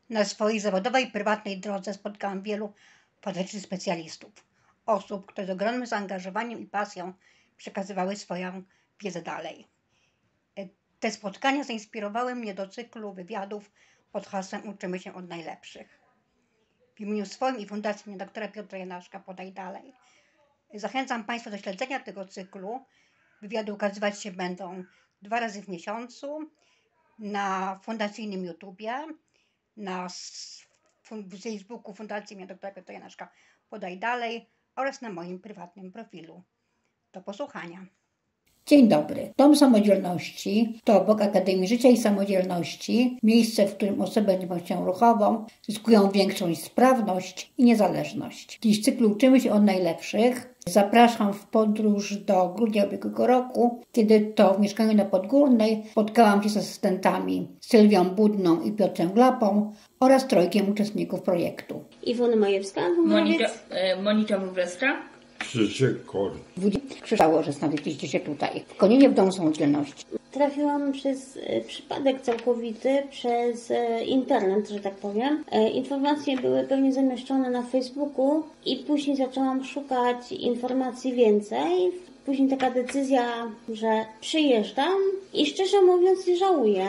Na swojej zawodowej i prywatnej drodze spotkałam wielu fantastycznych specjalistów, osób, które z ogromnym zaangażowaniem i pasją przekazywały swoją wiedzę dalej. Te spotkania zainspirowały mnie do cyklu wywiadów pod hasłem Uczymy się od najlepszych. W imieniu swoim i Fundacji Dr. Piotra Janaszka Podaj Dalej zachęcam Państwa do śledzenia tego cyklu. Wywiady ukazywać się będą 2 razy w miesiącu na fundacyjnym YouTubie, na Facebooku Fundacji Dr. Piotra Janaszka Podaj Dalej oraz na moim prywatnym profilu. Do posłuchania. Dzień dobry. Dom Samodzielności to obok Akademii Życia i Samodzielności miejsce, w którym osoby z niepełnosprawnością ruchową zyskują większą sprawność i niezależność. Dziś w cyklu Uczymy się od najlepszych. Zapraszam w podróż do grudnia ubiegłego roku, kiedy to w mieszkaniu na Podgórnej spotkałam się z asystentami Sylwią Budną i Piotrem Glapą oraz 3 uczestników projektu. Iwona Majewska, Monika Wróblewska. Krzysiek Kor. Krzyżało, że znaleźliście się tutaj, w Koninie w Domu Samodzielności. Trafiłam przez przypadek całkowity, przez internet, że tak powiem. Informacje były pewnie zamieszczone na Facebooku i później zaczęłam szukać informacji więcej. Później taka decyzja, że przyjeżdżam i szczerze mówiąc nie żałuję,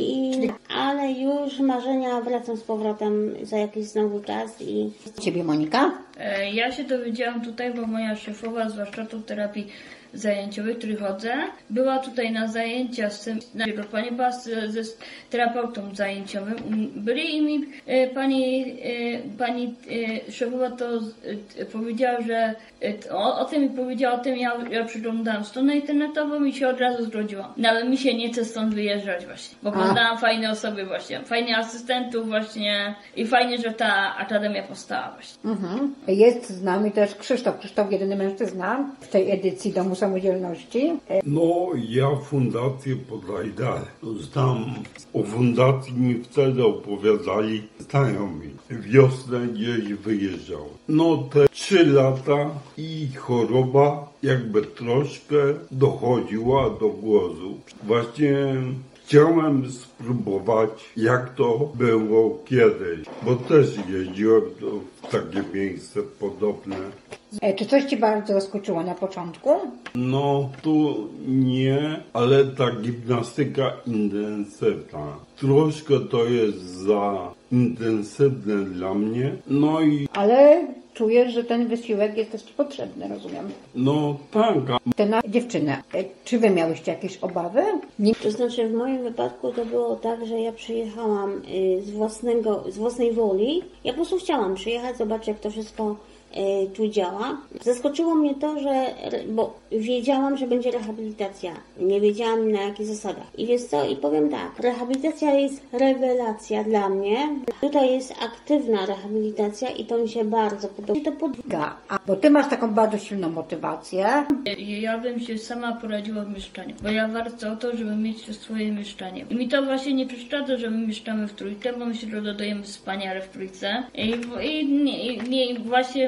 ale już marzenia wracam z powrotem za jakiś znowu czas. Ciebie, Monika? Ja się dowiedziałam tutaj, bo moja szefowa z warsztatu terapii zajęciowej, w której chodzę, była tutaj na zajęcia pani była z terapeutą zajęciowym. Byli i mi pani szefowa to powiedziała, że o tym mi powiedziała, o tym ja przeglądałam stronę internetową i się od razu zgodziłam. Nawet mi się nie chce stąd wyjeżdżać właśnie, bo poznałam fajne osoby właśnie, fajnych asystentów właśnie i fajnie, że ta akademia powstała właśnie. Jest z nami też Krzysztof, jedyny mężczyzna w tej edycji Domu Samodzielności. No, ja Fundację Podaj Dalej. Znam o fundacji mi wtedy opowiadali znajomi. Wiosnę gdzieś wyjeżdżał. No te 3 lata i choroba jakby troszkę dochodziła do głosu. Właśnie chciałem spróbować, jak to było kiedyś, bo też jeździłem w takie miejsce podobne. Czy coś Ci bardzo zaskoczyło na początku? No tu nie, ale ta gimnastyka intensywna. Troszkę to jest za intensywne dla mnie. No i... Ale czujesz, że ten wysiłek jest też potrzebny, rozumiem. No tak. Dziewczyna, czy Wy miałyście jakieś obawy? To znaczy w moim wypadku to było tak, że ja przyjechałam z własnej woli. Ja po prostu chciałam przyjechać, zobaczyć jak to wszystko tu działa. Zaskoczyło mnie to, bo wiedziałam, że będzie rehabilitacja. Nie wiedziałam na jakich zasadach. I wiesz co, i powiem tak, rehabilitacja jest rewelacja dla mnie. Tutaj jest aktywna rehabilitacja i to mi się bardzo podoba. Bo Ty masz taką bardzo silną motywację. Ja bym się sama poradziła w mieszkaniu, bo ja walczę o to, żeby mieć to swoje mieszkanie. I mi to właśnie nie przeszkadza, że my mieszkamy w trójkę, bo my się dodajemy wspaniale w trójce. I właśnie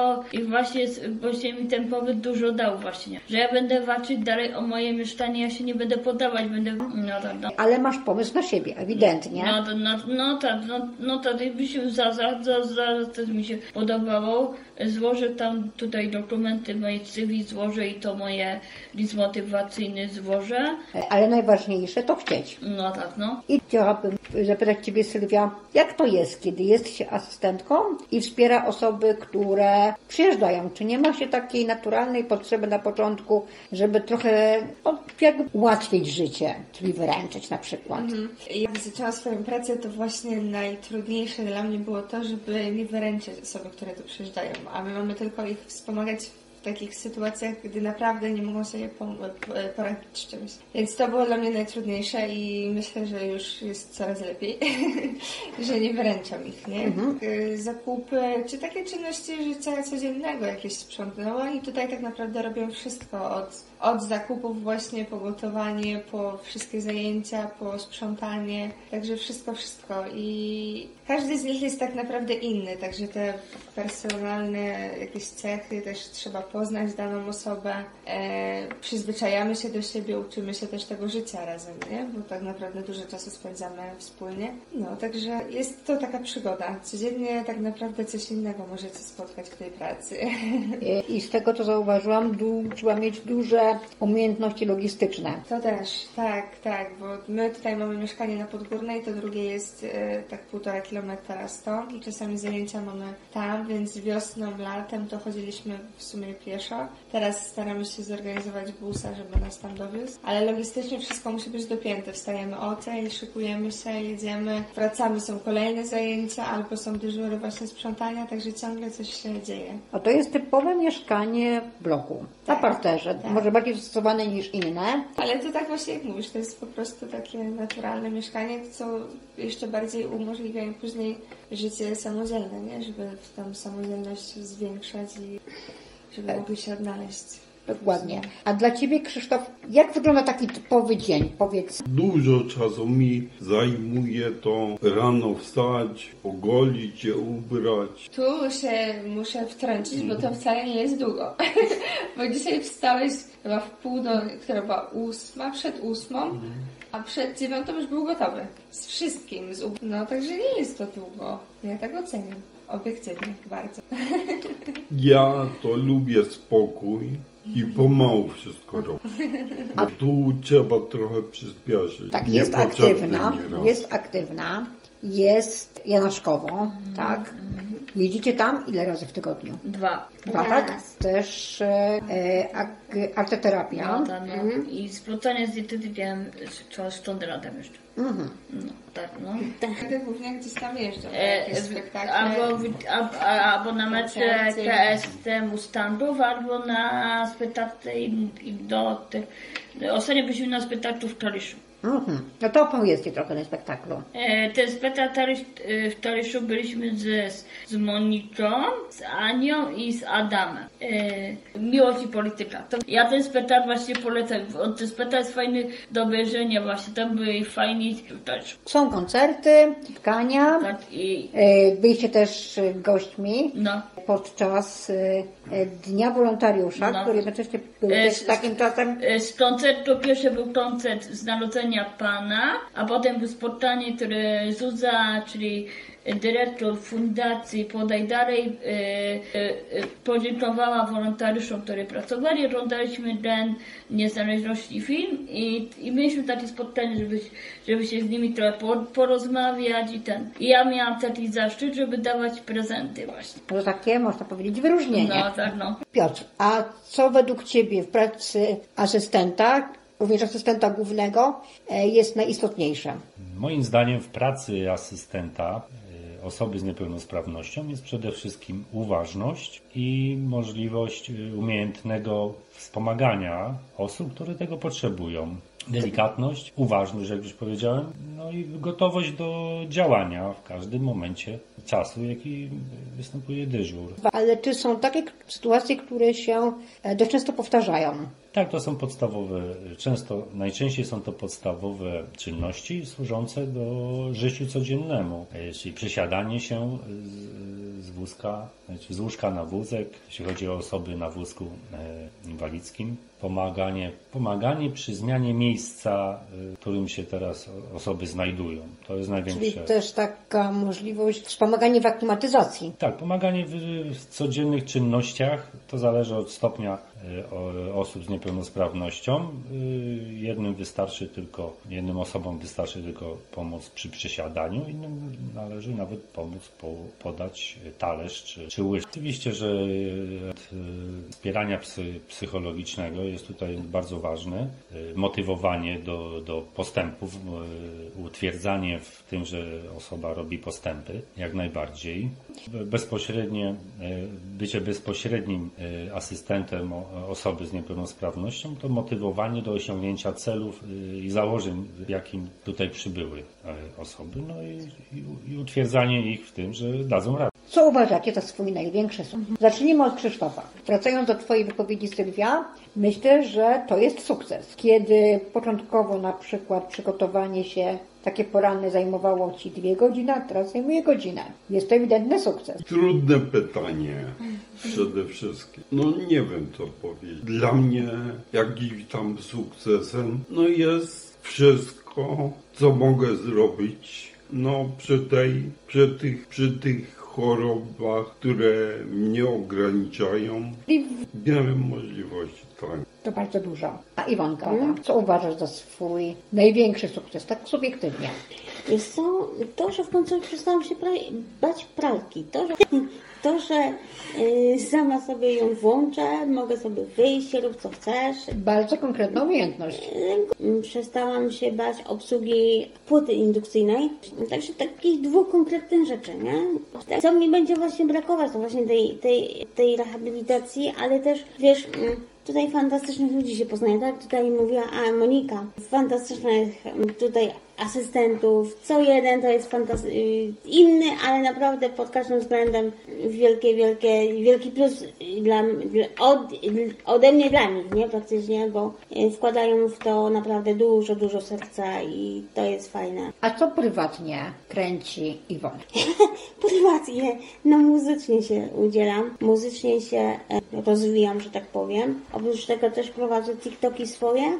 mi ten pobyt dużo dał właśnie, że ja będę walczyć dalej o moje mieszkanie, ja się nie będę poddawać, będę... No. Ale masz pomysł na siebie, ewidentnie. No tak, zaraz też mi się podobało. Złożę tam tutaj dokumenty moje CV złożę i to moje list motywacyjny złożę. Ale najważniejsze to chcieć. No tak, no. I chciałabym zapytać Ciebie, Sylwia, jak to jest, kiedy jest się asystentką i wspiera osoby, które przyjeżdżają? Czy nie ma się takiej naturalnej potrzeby na początku, żeby trochę jakby ułatwić życie, czyli wyręczyć na przykład? Jak zaczęłam swoją pracę, to właśnie najtrudniejsze dla mnie było to, żeby nie wyręczyć osoby, które tu przyjeżdżają, a my mamy tylko ich wspomagać w takich sytuacjach, gdy naprawdę nie mogą sobie poradzić z czymś. Więc to było dla mnie najtrudniejsze i myślę, że już jest coraz lepiej, że nie wyręczam ich, nie? Zakupy, czy takie czynności życia codziennego, jakieś sprzątanie. No oni tutaj tak naprawdę robią wszystko, od zakupów właśnie, po gotowanie, po wszystkie zajęcia, po sprzątanie, także wszystko i każdy z nich jest tak naprawdę inny, także te personalne jakieś cechy też trzeba poznać daną osobę, przyzwyczajamy się do siebie, uczymy się też tego życia razem, nie? Bo tak naprawdę dużo czasu spędzamy wspólnie. No, także jest to taka przygoda. Codziennie tak naprawdę coś innego możecie spotkać w tej pracy. I z tego, co zauważyłam, trzeba mieć duże umiejętności logistyczne. To też, tak, bo my tutaj mamy mieszkanie na Podgórnej, to drugie jest tak 1,5 kilometra stąd i czasami zajęcia mamy tam, więc wiosną, latem to chodziliśmy w sumie pieszo. Teraz staramy się zorganizować busa, żeby nas tam dowiózł, ale logistycznie wszystko musi być dopięte. Wstajemy o tej, szykujemy się, jedziemy, wracamy, są kolejne zajęcia albo są dyżury właśnie sprzątania, także ciągle coś się dzieje. A to jest typowe mieszkanie w bloku, na parterze, może bardziej dostosowane niż inne. Ale to tak właśnie jak mówisz, to jest po prostu takie naturalne mieszkanie, co jeszcze bardziej umożliwia im później życie samodzielne, nie? Żeby tą samodzielność zwiększać i żeby mogli się odnaleźć. Dokładnie. A dla Ciebie, Krzysztof, jak wygląda taki typowy dzień? Powiedz. Dużo czasu mi zajmuje to rano wstać, ogolić się, ubrać. Tu się muszę wtrącić, bo to wcale nie jest długo. Bo dzisiaj wstałeś chyba która była 8, przed 8, a przed 9 już był gotowy. Z wszystkim. No także nie jest to długo. Ja tak oceniam. Obiektywnie bardzo. Ja to lubię spokój i pomału wszystko robię. A tu trzeba trochę przyspieszyć. Tak, Nieraz. jest aktywna, jest Janaszkowo, tak? Jeździcie tam ile razy w tygodniu? 2. Tak? Też arteterapia. No. I spotkanie z dietetykiem trzeba szczątę latem jeszcze. No, tak, no. Wtedy głównie gdzieś tam jeżdżą. Jakieś spektakle. Albo na mecze KST Mustangów, albo na spektakle i do tych... Ostatnio byliśmy na spektaklu w Kaliszu. No to opowiedzcie trochę na spektaklu. Ten spektakl w Kaliszu byliśmy z Moniką, z Anią i z Adamem. Miłość i polityka. Ja ten spektakl właśnie polecam. Ten spektakl jest fajny do obejrzenia właśnie. Tam byli fajni też. Są koncerty, spotkania. Tak, Byliście też gośćmi no. podczas Dnia Wolontariusza, który jednocześnie był też takim czasem. Z koncertu pierwszy był koncert z Narodzenia Pana, a potem było spotkanie, które Zuza, czyli dyrektor fundacji Podaj Dalej, podziękowała wolontariuszom, którzy pracowali. Oglądaliśmy Den Niezależności film i mieliśmy takie spotkanie, żeby się z nimi trochę porozmawiać i ja miałam taki zaszczyt, żeby dawać prezenty właśnie. Może takie, można powiedzieć, wyróżnienie. No, tak, no. Piotr, a co według Ciebie w pracy asystenta, również asystenta głównego, jest najistotniejsze? Moim zdaniem w pracy asystenta osoby z niepełnosprawnością jest przede wszystkim uważność i możliwość umiejętnego wspomagania osób, które tego potrzebują. Delikatność, uważność, jak już powiedziałem, no i gotowość do działania w każdym momencie czasu, jaki występuje dyżur. Ale czy są takie sytuacje, które się dość często powtarzają? Tak, to są podstawowe, najczęściej są to podstawowe czynności służące do życiu codziennemu, czyli przesiadanie się z wózka, z łóżka na wózek, jeśli chodzi o osoby na wózku inwalidzkim, pomaganie przy zmianie miejsca, w którym się teraz osoby znajdują. To jest największe. Czyli też taka możliwość wspomagania w aklimatyzacji. Tak, pomaganie w codziennych czynnościach, to zależy od stopnia osób z niepełnosprawnością. Jednym osobom wystarczy tylko pomoc przy przesiadaniu, innym należy nawet pomóc podać talerz czy łyż. Oczywiście, że wspierania psychologicznego jest tutaj bardzo ważne. Motywowanie do postępów, utwierdzanie w tym, że osoba robi postępy, jak najbardziej. Bycie bezpośrednim asystentem osoby z niepełnosprawnością to motywowanie do osiągnięcia celów i założeń, w jakim tutaj przybyły osoby, no i utwierdzanie ich w tym, że dadzą radę. Co uważacie za swój największy sukces? Zacznijmy od Krzysztofa. Wracając do Twojej wypowiedzi, Sylwia, myślę, że to jest sukces. Kiedy początkowo na przykład przygotowanie się Takie poranne zajmowało Ci 2 godziny, a teraz zajmuje godzinę. Jest to ewidentny sukces. Trudne pytanie przede wszystkim. No nie wiem co powiedzieć. Dla mnie jakimś tam sukcesem jest wszystko, co mogę zrobić przy tych chorobach, które mnie ograniczają. I Miałem możliwości, tak. to bardzo dużo. A Iwonka, co uważasz za swój największy sukces, tak subiektywnie? Jest to, że w końcu przestałam się bać pralki. To, że sama sobie ją włączę, mogę sobie wyjść, rób co chcesz. Bardzo konkretna umiejętność. Przestałam się bać obsługi płyty indukcyjnej. Także takich 2 konkretnych rzeczy, nie? Co mi będzie właśnie brakować, to właśnie tej rehabilitacji, ale też, wiesz, tutaj fantastycznych ludzi się poznaje, tak? Tutaj mówiła Monika, fantastycznych tutaj asystentów, co jeden to jest inny, ale naprawdę pod każdym względem wielki plus ode mnie dla nich, nie? Praktycznie, bo wkładają w to naprawdę dużo serca i to jest fajne. A co prywatnie kręci Iwonę? Prywatnie, muzycznie się udzielam, muzycznie się rozwijam, że tak powiem. Oprócz tego też prowadzę TikToki swoje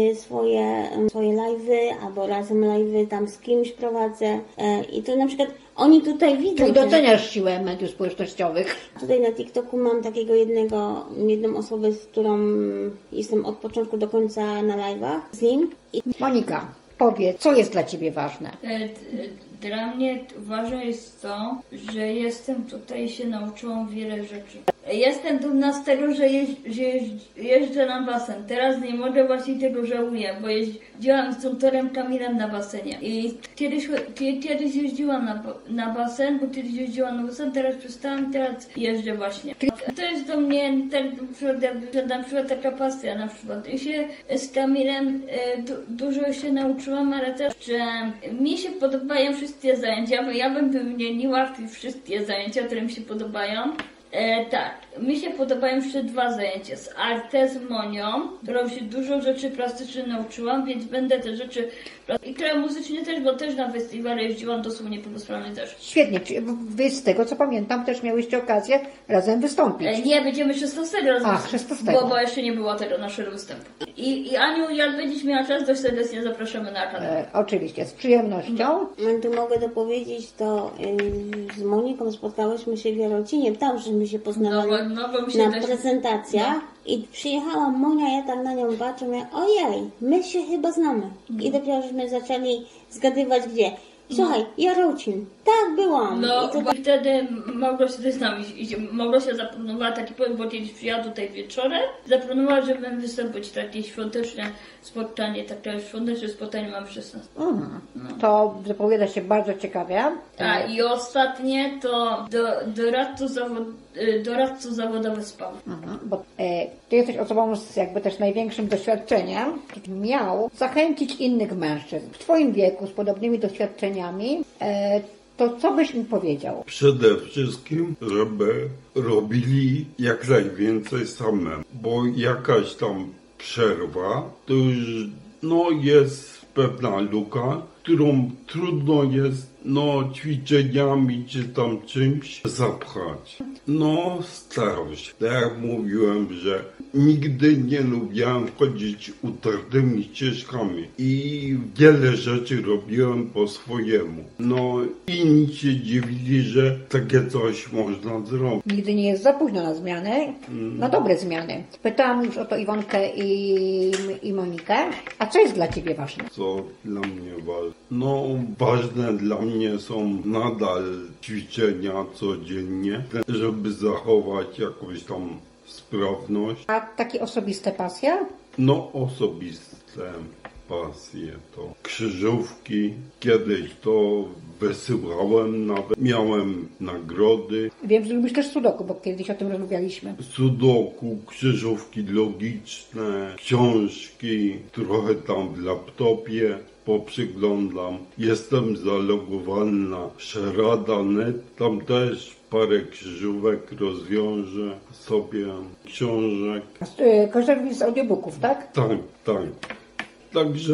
live'y, albo razem live'y tam z kimś prowadzę i to na przykład oni tutaj widzą. Czyli doceniasz siłę mediów społecznościowych. Tutaj na TikToku mam takiego jedną osobę, z którą jestem od początku do końca na live'ach z nim. Monika, powiedz, co jest dla Ciebie ważne? Dla mnie ważne jest to, że jestem tutaj, się nauczyłam wiele rzeczy. Jestem dumna z tego, że jeżdżę na basen. Teraz nie mogę, właśnie tego żałuję, bo jeździłam z doktorem Kamilem na basenie. I kiedyś jeździłam na basen, teraz przestałam, teraz jeżdżę właśnie. To jest do mnie na przykład taka pasja na przykład. I się z Kamilem dużo się nauczyłam, ale też, że mi się podobają wszystkie zajęcia, bo ja bym wymieniła wszystkie zajęcia, które mi się podobają. Tak, mi się podobają jeszcze 2 zajęcia z Arte, z Monią, którą się dużo rzeczy plastycznych nauczyłam, więc będę te rzeczy i które muzycznie też, bo też na festiwale jeździłam, to są niepełnosprawne też. Świetnie, Wy z tego co pamiętam też miałyście okazję razem wystąpić. Nie, będziemy 16 razem. Ach, 16. Bo jeszcze nie było tego naszego występu. I Aniu, jak będziesz miała czas, to serdecznie zapraszamy na kanał. Oczywiście, z przyjemnością. Tu mogę dopowiedzieć, to z Moniką spotkałyśmy się w Jarocinie, tam żeśmy się poznawali na prezentacjach i przyjechała Monia, ja tak na nią patrzę, mówię, ojej, my się chyba znamy. I dopiero żeśmy zaczęli zgadywać gdzie. Słuchaj, Jarocin, tak byłam. Bo wtedy Małgosia też z nami idzie. Małgosia zaplanowała taki powiem, bo kiedyś przyjechała tutaj wieczorem. Zaplanowała, żeby wystąpić takie świąteczne spotkanie, mam 16. To zapowiada się bardzo ciekawie. I ostatnie to doradców zawodowy SPAW. Bo Ty jesteś osobą z jakby też największym doświadczeniem. Miał zachęcić innych mężczyzn w Twoim wieku z podobnymi doświadczeniami. To co byś mi powiedział? Przede wszystkim, żeby robili jak najwięcej samemu, bo jakaś tam przerwa to już jest pewna luka, którą trudno jest ćwiczeniami czy tam czymś zapchać. Staram się. Tak jak mówiłem, że nigdy nie lubiłem chodzić utartymi ścieżkami i wiele rzeczy robiłem po swojemu. Inni się dziwili, że takie coś można zrobić. Nigdy nie jest za późno na zmiany, na dobre zmiany. Pytałam już o to Iwonkę i Monikę. A co jest dla Ciebie ważne? Co dla mnie ważne? Ważne dla mnie są nadal ćwiczenia codziennie, żeby zachować jakąś tam sprawność. A takie osobiste pasje? Osobiste pasje to krzyżówki. Kiedyś to wysyłałem nawet. Miałem nagrody. Wiem, że lubisz też sudoku, bo kiedyś o tym rozmawialiśmy. Sudoku, krzyżówki logiczne, książki, trochę tam w laptopie poprzyglądam. Jestem zalogowany na Sherada.net, tam też parę krzyżówek rozwiążę sobie, książek. Korzystasz z audiobooków, tak? Tak. Także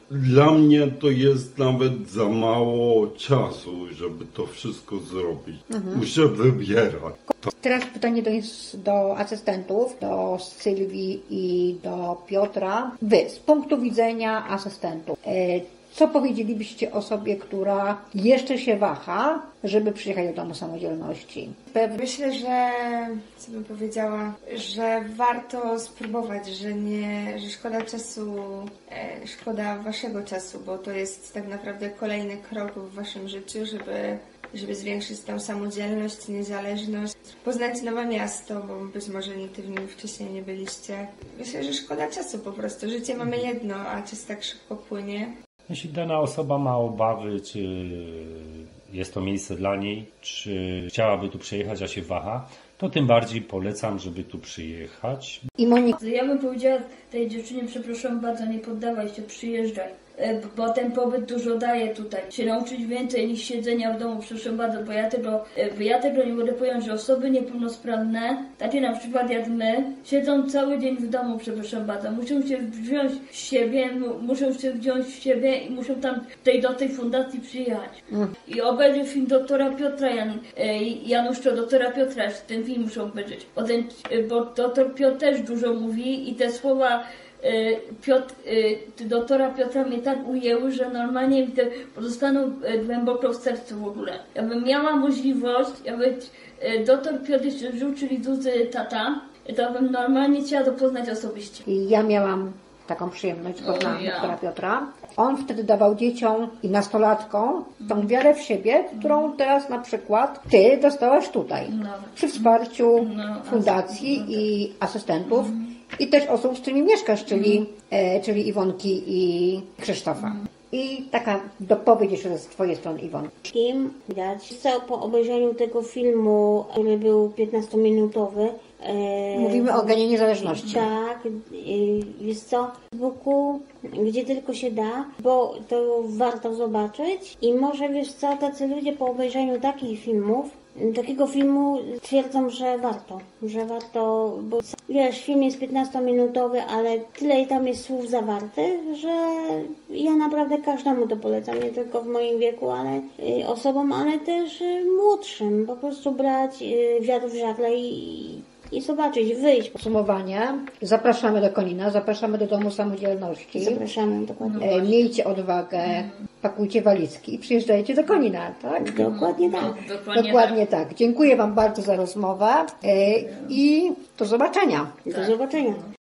Dla mnie to jest nawet za mało czasu, żeby to wszystko zrobić. Muszę wybierać. Teraz pytanie do asystentów, do Sylwii i do Piotra. Wy, z punktu widzenia asystentów, co powiedzielibyście osobie, która jeszcze się waha, żeby przyjechać do Domu Samodzielności? Myślę, że, co bym powiedziała, że warto spróbować, że szkoda czasu, szkoda waszego czasu, bo to jest tak naprawdę kolejny krok w waszym życiu, żeby zwiększyć tą samodzielność, niezależność, poznać nowe miasto, bo być może nigdy w nim wcześniej nie byliście. Myślę, że szkoda czasu po prostu. Życie mamy jedno, a czas tak szybko płynie. Jeśli dana osoba ma obawy, czy jest to miejsce dla niej, czy chciałaby tu przyjechać, a się waha, to tym bardziej polecam, żeby tu przyjechać. I Monika. Ja bym powiedziała tej dziewczynie, przepraszam bardzo, nie poddawaj się, przyjeżdżaj. Bo ten pobyt dużo daje tutaj. Się nauczyć więcej niż siedzenia w domu, przepraszam bardzo, bo ja tego nie będę powiedzieć, że osoby niepełnosprawne, takie na przykład jak my, siedzą cały dzień w domu, przepraszam bardzo. Muszą się wziąć w siebie i muszą tam do tej fundacji przyjechać. I obejrzeć film doktora Piotra Januszcza, doktora Piotra, ten film muszą obejrzeć. Bo doktor Piotr też dużo mówi i te słowa doktora Piotra mnie tak ujęły, że normalnie mi te pozostaną głęboko w sercu w ogóle. Jakbym miała możliwość, jakby doktor Piotr jeszcze żył, czyli Duzy tata, to bym normalnie chciała to poznać osobiście. I ja miałam taką przyjemność, poznałam doktora Piotra. On wtedy dawał dzieciom i nastolatkom tą wiarę w siebie, którą teraz na przykład ty dostałaś tutaj. Przy wsparciu fundacji i asystentów. I też osób, z którymi mieszkasz, czyli Iwonki i Krzysztofa. I taka dopowiedź jeszcze z twojej strony, Iwon. Widać, co po obejrzeniu tego filmu, który był 15-minutowy. Mówimy o genie niezależności. Tak, jest co, w Facebooku, gdzie tylko się da, bo to warto zobaczyć. I może wiesz co, tacy ludzie po obejrzeniu takiego filmu twierdzą, że warto, bo wiesz, film jest 15-minutowy, ale tyle tam jest słów zawartych, że ja naprawdę każdemu to polecam, nie tylko w moim wieku, ale osobom, ale też młodszym, po prostu brać wiatr w żagle i zobaczyć, wyjść. Podsumowanie. Zapraszamy do Konina, zapraszamy do Domu Samodzielności. Zapraszamy, dokładnie. Miejcie odwagę, pakujcie walizki i przyjeżdżajcie do Konina, tak? Dokładnie tak. Dokładnie tak. Dziękuję Wam bardzo za rozmowę i do zobaczenia. Do zobaczenia.